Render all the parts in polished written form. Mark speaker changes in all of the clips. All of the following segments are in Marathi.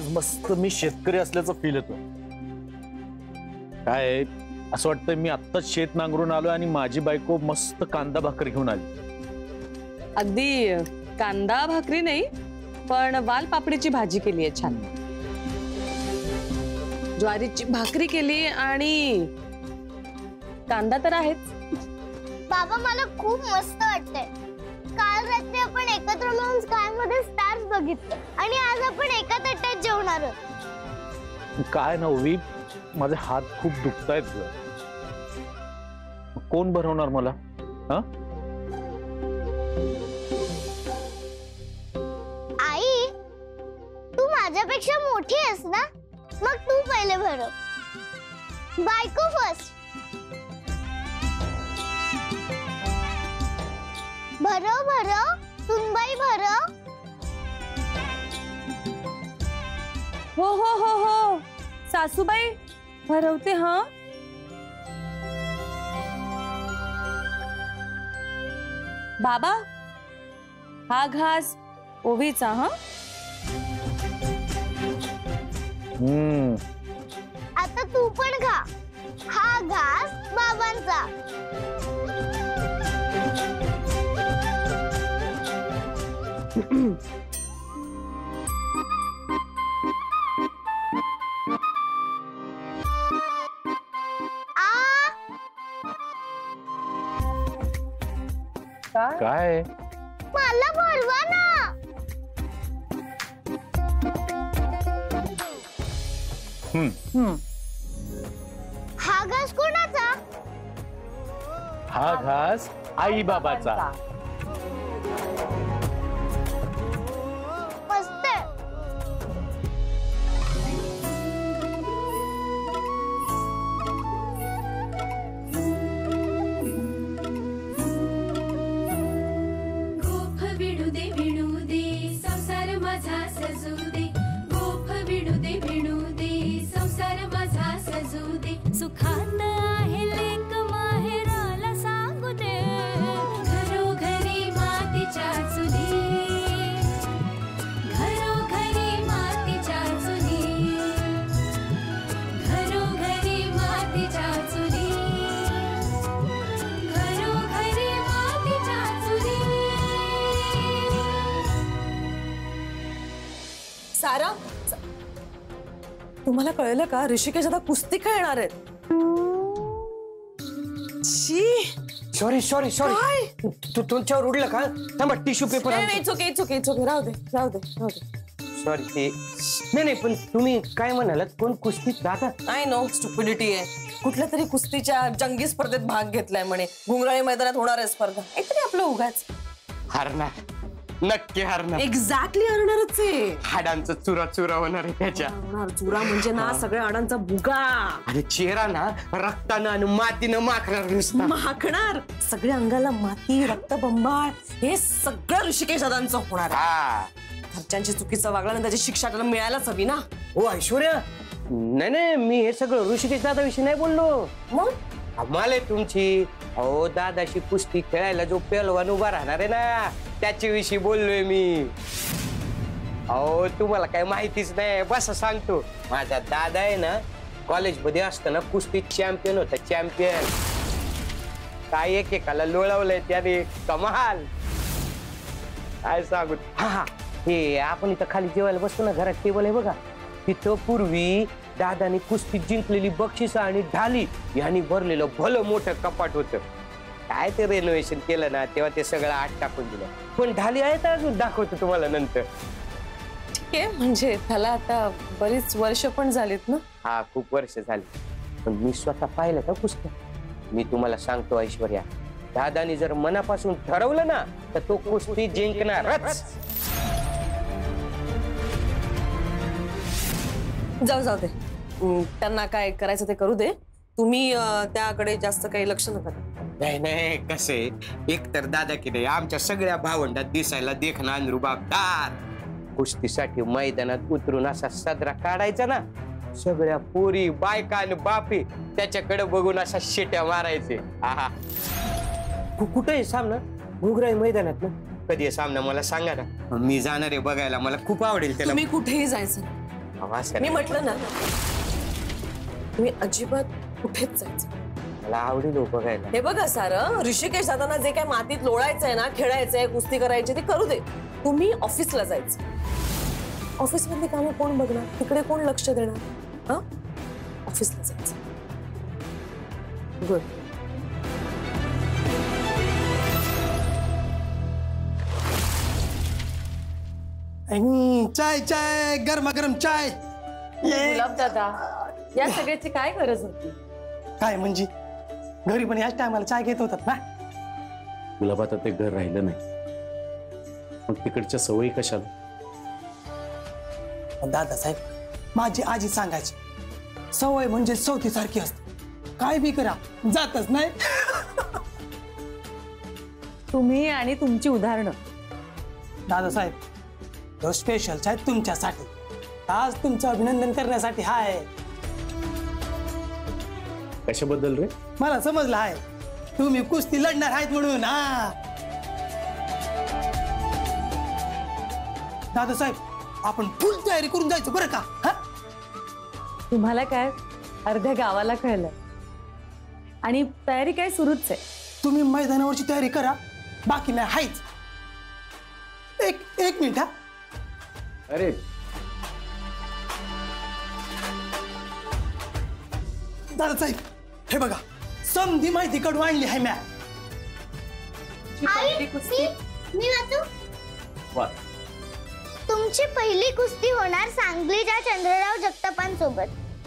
Speaker 1: आज मस्त मी शेतकरी असल्याचं फील येतो। काय असं वाटतं मी आत्ताच शेत नांगरून आलो आणि माझी बायको मस्त कांदा भाकरी घेऊन आली।
Speaker 2: अगदी कांदा भाकरी नाही पण वाल पापडीची भाजी केली आहे छान, ज्वारीची भाकरी केली आणि कांदा तर आहेच।
Speaker 3: बाबा मला खूप मस्त वाटतंय। काल रात्री आपण एकत्र मिळून स्कायमध्ये स्टार्स बघितले आणि आज आपण एका ताटात जेवणार आहोत।
Speaker 1: काय ना ओवी, माझे हात खूप दुखतायत ग। कोण भरवणार मला? हा
Speaker 3: आई, तू माझ्यापेक्षा मोठी आहेस ना, मग तू पहिले भरव। बायको फर्स्ट। भरव भरव सुनबाई भरव।
Speaker 2: हो हो हो हो सासूबाई भरवते। हा बाबा, हा घास ओवीचा। हा
Speaker 3: आता तू पण खा। हा घास बाबांचा।
Speaker 1: काय
Speaker 3: मला भरवा ना। हा घास कोणाचा?
Speaker 1: हा घास आई बाबाचा।
Speaker 3: मस्त आहे।
Speaker 4: सुखात आहे लेक माहेराला सांगू दे, घरोघरी मातीच्या चुली, घरोघरी मातीच्या चुली, घरोघरी मातीच्या चुली, घरोघरी मातीच्या चुली।
Speaker 2: सारा, तुम्हाला कळलं का? ऋषिकेश आता कुस्ती खेळणार आहेत।
Speaker 5: सॉरी सॉरी सॉरी, तू तुमच्यावर उडलं का? थांबा, टिश्यू पेपर।
Speaker 2: नाही चुके चुके चुके, राहू दे राहू दे राहू दे।
Speaker 5: सॉरी ते नाही नाही, पण तुम्ही काय म्हणालात? कोण कुस्तीत? दादा?
Speaker 2: आय नो, स्टुपिडिटी आहे। कुठल्या तरी कुस्तीच्या जंगी स्पर्धेत भाग घेतलाय म्हणे, घुंगराळी मैदानात होणार आहे स्पर्धा। काहीतरी आपलं उगाच।
Speaker 5: हरणार, नक्की हरणार।
Speaker 2: एक्झॅक्टली हरणारच आहे।
Speaker 5: हाडांचा चुरा चुरा होणार आहे त्याच्या।
Speaker 2: चुरा म्हणजे ना सगळ्या हाडांचा भुगा।
Speaker 5: आणि चेहरा ना रक्तानं आणि मातीनं माखणार नुसता।
Speaker 2: माखणार, सगळ्या अंगाला माती, रक्तबंबाळ, हे सगळं ऋषिकेश दादांचं होणार आहे। घरच्यांची चुकीचं वागल्यानं त्याची शिक्षा त्याला मिळायलाच हवी ना।
Speaker 5: हो ऐश्वर्या, नाही नाही, मी हे सगळं ऋषिकेश दादाविषयी नाही बोललो।
Speaker 2: मग
Speaker 5: आम्हाला तुमची अहो दादाशी कुस्ती खेळायला जो पेलवान उभा राहणार आहे ना, त्याच्याविषयी बोललोय मी। अहो तुम्हाला काय माहितीच नाही, बस सांगतो। माझा दादा आहे ना, कॉलेजमध्ये असताना कुस्ती चॅम्पियन होता, चॅम्पियन। काय एकेकाला लोळवलंय त्याने, कमाल। काय सांगू। हा हा, हे आपण इथं खाली जेवायला बसतो ना, घरात टेबल आहे बघा, तिथं पूर्वी दादानी कुस्तीत जिंकलेली बक्षिसं आणि ढाली यांनी भरलेलं भलं मोठं कपाट होतं। काय ते रेनोव्हेशन केलं ना, तेव्हा ते सगळं आत टाकून दिलं। पण ढाली आहेत अजून, दाखवतो तुम्हाला नंतर।
Speaker 2: ठीक आहे, म्हणजे त्याला आता बरीच वर्ष पण झालीत ना?
Speaker 5: हा, खूप वर्ष झाली, पण मी स्वतः पाहिलं का कुस्त्या। मी तुम्हाला सांगतो ऐश्वर्या, दादानी जर मनापासून ठरवलं ना, तर तो कुस्ती जिंकणारच।
Speaker 2: जाऊ जाऊ दे, त्यांना काय करायचं ते करू दे। तुम्ही त्याकडे जास्त काही लक्ष नका।
Speaker 5: नाही नाही, कसे एक तर दादा की नाही आमच्या सगळ्या भावंडात दिसायला देखणं रुबाबदार। कुस्तीसाठी मैदानात उतरून असा सदरा काढायचा ना, सगळ्या पोरी बायका आणि बापी त्याच्याकडे बघून असा शिट्या मारायचे। आहा, कुठे आहे सामना? घुंगराळी मैदानात ना। कधी आहे सामना मला सांगा ना, मी जाणार आहे बघायला, मला खूप आवडेल त्याला।
Speaker 2: तुम्ही कुठेही जायचं, मी म्हटलं ना तुम्ही अजिबात कुठेच जायचं.
Speaker 5: मला आवडेल बघायला.
Speaker 2: हे बघा सारं, ऋषिकेश दादांना जे काय मातीत लोळायचंय ना, खेळायचंय, कुस्ती करायची, ती करू दे. तुम्ही ऑफिसला जायचं. ऑफिस मधली कामं कोण बघणार, तिकडे कोण लक्ष देणार? हा, ऑफिसला जायचं. गुड.
Speaker 6: चाय चाय गरमागरम चाय.
Speaker 2: गुलाब दादा, या सगळ्याची काय गरज होती?
Speaker 6: काय म्हणजे घरी पण याच टायमाला चाय घेत होतात ना.
Speaker 1: गुलाब आता ते घर राहिलं नाही, मग तिकडच्या सवयी कशाला?
Speaker 6: दादासाहेब, माझी आजी सांगायची सवय म्हणजे सवती सारखी असते, काय बी करा जातच नाही.
Speaker 2: तुम्ही आणि तुमची उदाहरणं.
Speaker 6: दादासाहेब, तो स्पेशल चाय तुमच्यासाठी, आज तुमचं अभिनंदन करण्यासाठी हाय.
Speaker 1: कशाबद्दल रे?
Speaker 6: मला समजलं आहे तुम्ही कुस्ती लढणार आहेत म्हणून. हा दादासाहेब, आपण फुल तयारी करून जायचं बरं का? हा,
Speaker 2: तुम्हाला काय अर्ध्या गावाला कळलं आणि तयारी काय सुरूच आहे.
Speaker 6: तुम्ही मैदानावरची तयारी करा, बाकी नाही हायच. एक मिनिट. हा,
Speaker 1: अरे
Speaker 6: दादासाहेब, हे बघा समधी माहिती कडून आणली आहे मॅ.
Speaker 3: आई, मी वाचू.
Speaker 1: वा,
Speaker 3: तुमची पहिली कुस्ती होणार सांगलीच्या चंद्रराव जगतापांसोबत.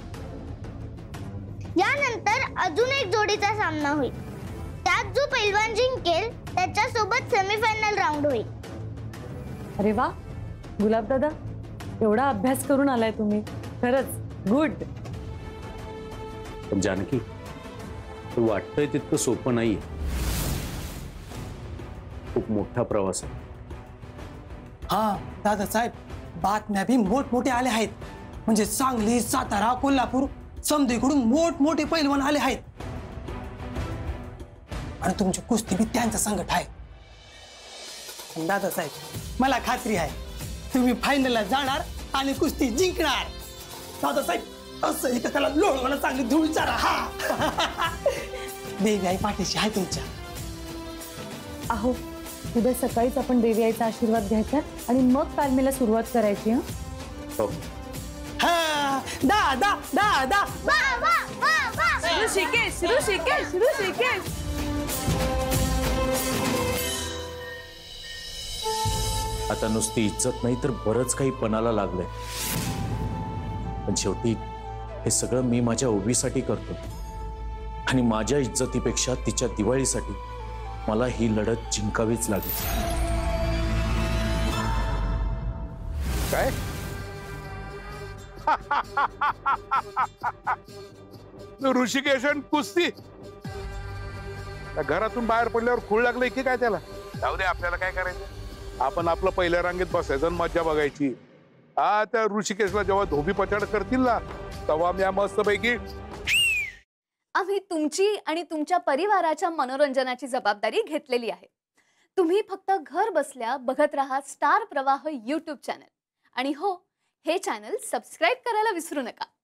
Speaker 3: यानंतर अजून एक जोडीचा सामना होईल. त्यात जो पैलवान जिंकेल त्याच्यासोबत सेमीफायनल राऊंड होईल.
Speaker 2: अरे वा गुलाब दादा, एवढा अभ्यास करून आलाय तुम्ही, खरंच गुड.
Speaker 1: पण जानकी, तू वाटतंय तितकं सोपं नाहीये, खूप मोठा प्रवास आहे.
Speaker 6: हा दादासाहेब, बातम्या बी मोठमोठे आले आहेत. म्हणजे सांगली, सातारा, कोल्हापूर समधीकडून मोठमोठे पैलवान आले आहेत. आणि तुमची कुस्ती बी त्यांचा संकट आहे. दादासाहेब, मला खात्री आहे तुम्ही फायनलला जाणार आणि कुस्ती जिंकणार. दादासाहेब, असं एकाला लोळवाला चांगली धूळ चारा. हा देवी आई पाठीशी आहे तुमच्या.
Speaker 2: अहो, उद्या सकाळीच आपण देवी आईचा आशीर्वाद घ्यायचा आणि मग तालमीला सुरुवात करायची.
Speaker 1: हो.
Speaker 6: हा, दादा दादा.
Speaker 3: वा वा वा वा.
Speaker 2: ऋषिकेश, ऋषिकेश, ऋषिकेश.
Speaker 1: आता नुसती इज्जत नाही तर बरंच काही पणाला लागलंय. पण शेवटी हे सगळं मी माझ्या ओबीसाठी करतो आणि माझ्या इज्जतीपेक्षा तिच्या दिवाळीसाठी मला ही लढत जिंकावीच लागेल.
Speaker 7: काय ऋषिकेशन कुस्ती घरातून बाहेर पडल्यावर खूळ लागले की काय त्याला? जाऊ दे, आपल्याला काय करायचं, आपण आपलं पहिल्या रांगेत बसायचं आणि मज्जा बघायची. हा, त्या ऋषिकेशला जेव्हा धोबी पछाड करतील ना, तेव्हा मी मस्त पैकी.
Speaker 8: आम्ही तुमची आणि तुमच्या परिवाराच्या मनोरंजनाची जबाबदारी घेतलेली आहे. तुम्ही फक्त घर बसल्या बघत राहा स्टार प्रवाह YouTube चॅनल. आणि हो, हे चॅनल सबस्क्राईब करायला विसरू नका.